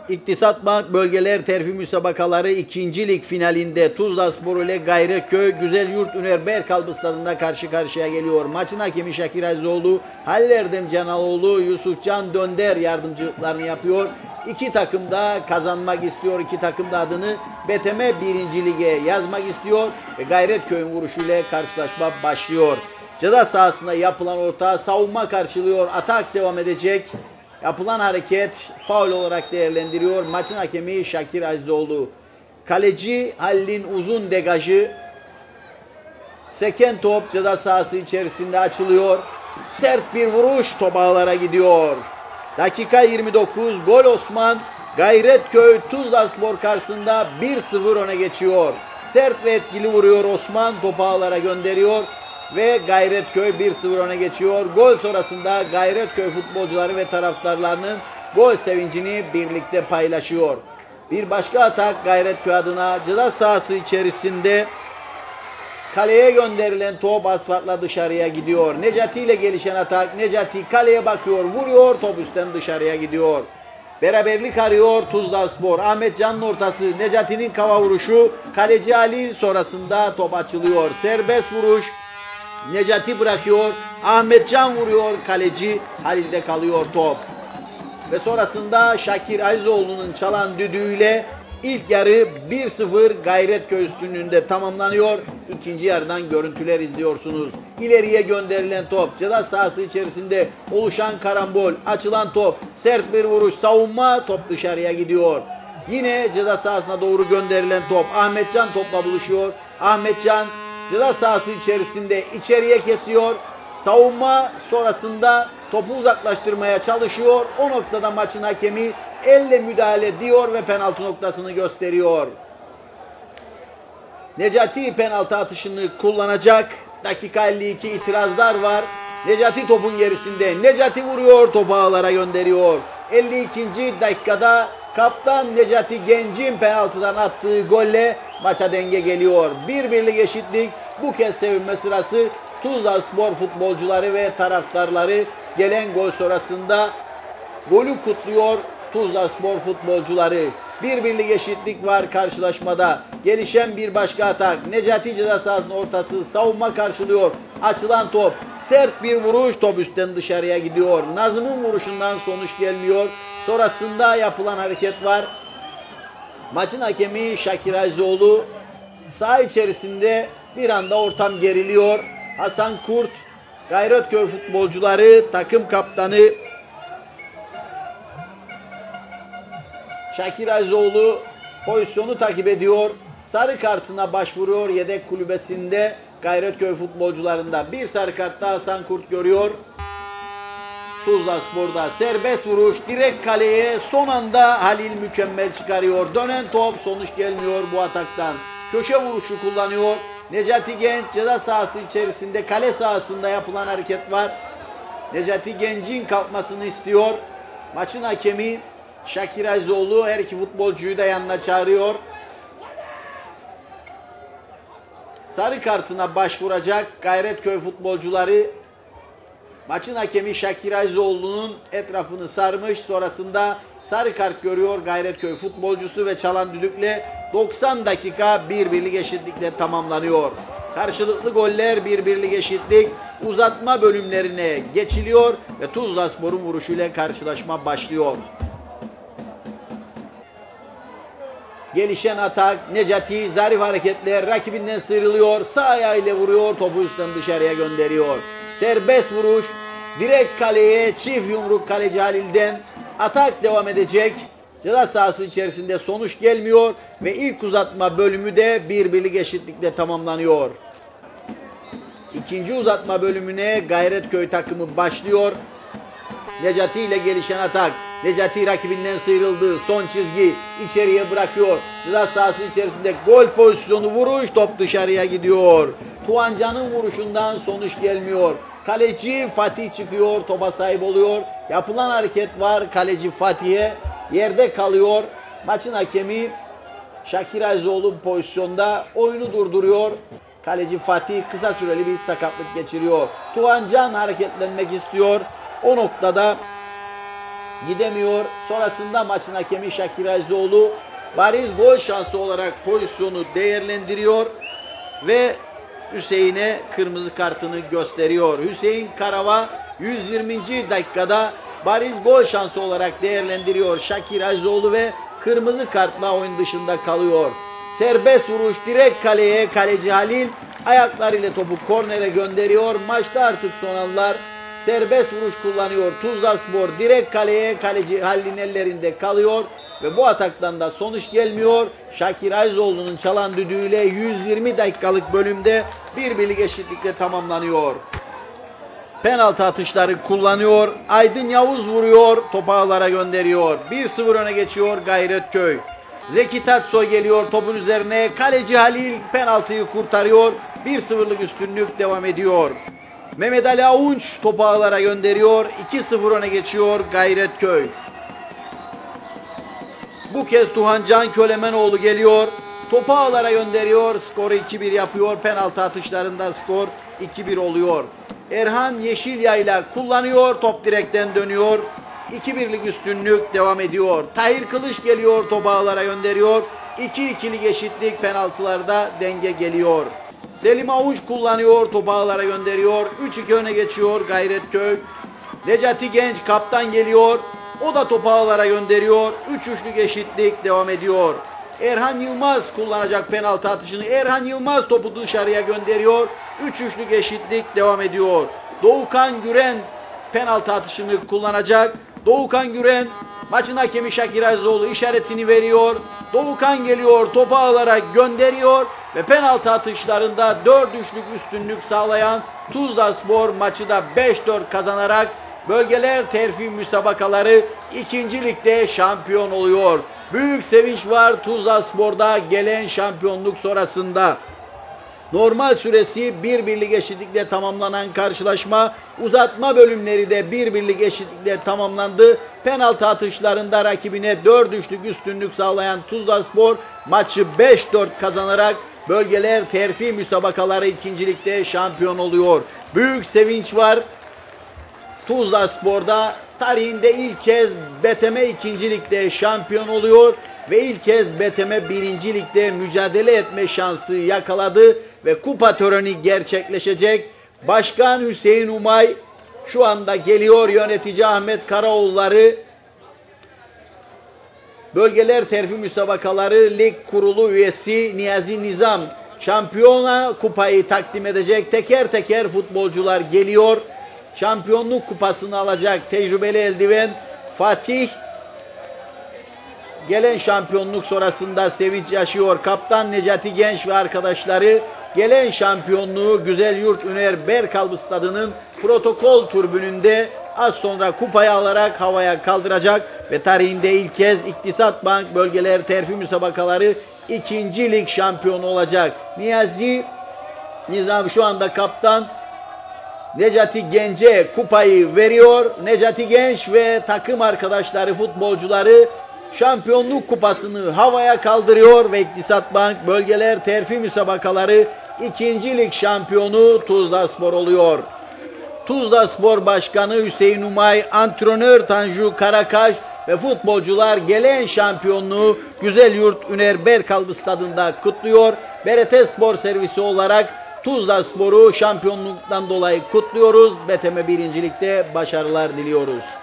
İktisat Bank Bölgeler Terfi Müsabakaları 2. Lig finalinde Tuzlaspor ile Gayretköy Güzelyurt Üner Berkalp Stadında karşı karşıya geliyor. Maçın hakemi Şakir Azizoğlu, Halil Erdem Canaloğlu, Yusufcan Dönder yardımcılıklarını yapıyor. İki takım da kazanmak istiyor. İki takım da adını BTM 1. Lig'e yazmak istiyor. Ve Gayretköy'ün vuruşuyla karşılaşma başlıyor. Ceza sahasında yapılan orta savunma karşılıyor. Atak devam edecek. Yapılan hareket faul olarak değerlendiriyor. Maçın hakemi Şakir Azizoğlu. Kaleci Halil'in uzun degajı. Seken top ceza sahası içerisinde açılıyor. Sert bir vuruş, top ağlara gidiyor. Dakika 29, gol Osman. Gayretköy Tuzlaspor karşısında 1-0 öne geçiyor. Sert ve etkili vuruyor Osman, topu ağlara gönderiyor. Ve Gayretköy 1-0 öne geçiyor. Gol sonrasında Gayretköy futbolcuları ve taraftarlarının gol sevincini birlikte paylaşıyor. Bir başka atak Gayretköy adına ceza sahası içerisinde kaleye gönderilen top asfaltla dışarıya gidiyor. Necati ile gelişen atak. Necati kaleye bakıyor, vuruyor, top üstten dışarıya gidiyor. Beraberlik arıyor Tuzlaspor. Ahmet Can'ın ortası, Necati'nin kafa vuruşu. Kaleci Ali sonrasında top açılıyor. Serbest vuruş. Necati bırakıyor. Ahmet Can vuruyor. Kaleci Halil'de kalıyor top. Ve sonrasında Şakir Azizoğlu'nun çalan düdüğüyle ilk yarı 1-0 Gayretköy üstünlüğünde tamamlanıyor. İkinci yarıdan görüntüler izliyorsunuz. İleriye gönderilen top, ceza sahası içerisinde oluşan karambol, açılan top, sert bir vuruş, savunma, top dışarıya gidiyor. Yine ceza sahasına doğru gönderilen top, Ahmet Can topla buluşuyor. Ahmet Can ceza sahası içerisinde içeriye kesiyor. Savunma sonrasında topu uzaklaştırmaya çalışıyor. O noktada maçın hakemi elle müdahale diyor ve penaltı noktasını gösteriyor. Necati penaltı atışını kullanacak. Dakika 52, itirazlar var. Necati topun gerisinde. Necati vuruyor, topu ağlara gönderiyor. 52. dakikada kaptan Necati Genc'in penaltıdan attığı golle maça denge geliyor. 1-1'lik eşitlik. Bu kez sevinme sırası Tuzlaspor futbolcuları ve taraftarları gelen gol sonrasında golü kutluyor Tuzlaspor futbolcuları. 1-1'lik eşitlik var karşılaşmada. Gelişen bir başka atak. Necati ceza sahasının ortası, savunma karşılıyor. Açılan top, sert bir vuruş, top üstten dışarıya gidiyor. Nazım'ın vuruşundan sonuç gelmiyor. Sonrasında yapılan hareket var. Maçın hakemi Şakir Azizoğlu. Saha içerisinde bir anda ortam geriliyor. Hasan Kurt, Gayretköy futbolcuları, takım kaptanı Şakir Azizoğlu pozisyonu takip ediyor. Sarı kartına başvuruyor yedek kulübesinde Gayretköy futbolcularında. Bir sarı kart daha Hasan Kurt görüyor. Tuzlaspor'da serbest vuruş, direkt kaleye son anda Halil mükemmel çıkarıyor. Dönen top, sonuç gelmiyor bu ataktan. Köşe vuruşu kullanıyor. Necati Genç ceza sahası içerisinde, kale sahasında yapılan hareket var. Necati Genç'in kalkmasını istiyor. Maçın hakemi Şakir Azizoğlu her iki futbolcuyu da yanına çağırıyor. Sarı kartına başvuracak Gayretköy futbolcuları. Maçın hakemi Şakir Azizoğlu'nun etrafını sarmış. Sonrasında sarı kart görüyor Gayretköy futbolcusu ve çalan düdükle 90 dakika 1-1'lik eşitlikle tamamlanıyor. Karşılıklı goller, 1-1'lik eşitlik, uzatma bölümlerine geçiliyor ve Tuzlaspor'un vuruşuyla karşılaşma başlıyor. Gelişen atak, Necati zarif hareketler, rakibinden sıyrılıyor, sağ ayağıyla vuruyor, topu üstten dışarıya gönderiyor. Serbest vuruş, direkt kaleye, çift yumruk kaleci Halil'den. Atak devam edecek. Ceza sahası içerisinde sonuç gelmiyor ve ilk uzatma bölümü de 1-1'lik eşitlikle tamamlanıyor. İkinci uzatma bölümüne Gayretköy takımı başlıyor. Necati ile gelişen atak. Necati rakibinden sıyrıldı. Son çizgi, içeriye bırakıyor. Ceza sahası içerisinde gol pozisyonu, vuruş, top dışarıya gidiyor. Tuğancan'ın vuruşundan sonuç gelmiyor. Kaleci Fatih çıkıyor, topa sahip oluyor. Yapılan hareket var, kaleci Fatih'e yerde kalıyor. Maçın hakemi Şakir Azizoğlu pozisyonda oyunu durduruyor. Kaleci Fatih kısa süreli bir sakatlık geçiriyor. Tuğancan hareketlenmek istiyor. O noktada gidemiyor. Sonrasında maçın hakemi Şakir Azizoğlu bariz gol şansı olarak pozisyonu değerlendiriyor ve Hüseyin'e kırmızı kartını gösteriyor. Hüseyin Karava 120. dakikada bariz gol şansı olarak değerlendiriyor Şakir Azizoğlu ve kırmızı kartla oyun dışında kalıyor. Serbest vuruş direkt kaleye, kaleci Halil ayaklarıyla topu kornere gönderiyor. Maçta artık son anlar. Serbest vuruş kullanıyor Tuzlaspor, direkt kaleye, kaleci Halil'in ellerinde kalıyor ve bu ataktan da sonuç gelmiyor. Şakir Azizoğlu'nun çalan düdüğüyle 120 dakikalık bölümde bir birlik eşitlikle tamamlanıyor. Penaltı atışları kullanıyor. Aydın Yavuz vuruyor, topu ağlara gönderiyor. 1-0 öne geçiyor Gayretköy. Zeki Tatsoy geliyor topun üzerine. Kaleci Halil penaltıyı kurtarıyor. 1-0'lık üstünlük devam ediyor. Mehmet Ali Avunç topu ağlara gönderiyor. 2-0 öne geçiyor Gayretköy. Bu kez Tuhan Can Kölemenoğlu geliyor. Topu ağlara gönderiyor. Skoru 2-1 yapıyor. Penaltı atışlarında skor 2-1 oluyor. Erhan Yeşilyayla kullanıyor. Top direkten dönüyor. 2-1'lik üstünlük devam ediyor. Tahir Kılıç geliyor. Topu ağlara gönderiyor. 2-2'lik eşitlik, penaltılarda denge geliyor. Selim Avuç kullanıyor. Topu ağlara gönderiyor. 3-2 öne geçiyor Gayretköy. Necati Genç kaptan geliyor. O da topu ağlara gönderiyor. 3-3'lük eşitlik devam ediyor. Erhan Yılmaz kullanacak penaltı atışını. Erhan Yılmaz topu dışarıya gönderiyor. 3-3'lük eşitlik devam ediyor. Doğukan Güren penaltı atışını kullanacak. Doğukan Güren, maçın hakemi Şakir Azizoğlu işaretini veriyor. Doğukan geliyor, topu ağlara gönderiyor ve penaltı atışlarında 4-3'lük üstünlük sağlayan Tuzlaspor maçı da 5-4 kazanarak bölgeler terfi müsabakaları 2. Lig'de şampiyon oluyor. Büyük sevinç var Tuzlaspor'da gelen şampiyonluk sonrasında. Normal süresi 1-1'lik eşitlikle tamamlanan karşılaşma uzatma bölümleri de 1-1'lik eşitlikle tamamlandı. Penaltı atışlarında rakibine 4-3'lük üstünlük sağlayan Tuzlaspor maçı 5-4 kazanarak bölgeler terfi müsabakaları 2. Lig'de şampiyon oluyor. Büyük sevinç var Tuzlaspor'da. Tarihinde ilk kez BTM 2. Lig'de şampiyon oluyor ve ilk kez BTM 1. Lig'de mücadele etme şansı yakaladı ve kupa töreni gerçekleşecek. Başkan Hüseyin Umay şu anda geliyor, yönetici Ahmet Karaoğulları, bölgeler terfi müsabakaları lig kurulu üyesi Niyazi Nizam şampiyona kupayı takdim edecek. Teker teker futbolcular geliyor. Şampiyonluk kupasını alacak tecrübeli eldiven Fatih gelen şampiyonluk sonrasında sevinç yaşıyor. Kaptan Necati Genç ve arkadaşları gelen şampiyonluğu Güzelyurt Üner Berkalbı Stadı'nın protokol tribününde az sonra kupayı alarak havaya kaldıracak ve tarihinde ilk kez İktisat Bank bölgeler terfi müsabakaları 2. Lig şampiyonu olacak. Niyazi Nizam şu anda kaptan Necati Genç'e kupayı veriyor. Necati Genç ve takım arkadaşları, futbolcuları şampiyonluk kupasını havaya kaldırıyor ve İktisat Bank bölgeler terfi müsabakaları 2. Lig şampiyonu Tuzlaspor oluyor. Tuzlaspor Başkanı Hüseyin Umay, antrenör Tanju Karakaş ve futbolcular gelen şampiyonluğu Güzelyurt Üner Berkalbı Stadı'nda kutluyor. BRT Spor Servisi olarak Tuzlaspor'u şampiyonluktan dolayı kutluyoruz. BTM 1. Lig'de başarılar diliyoruz.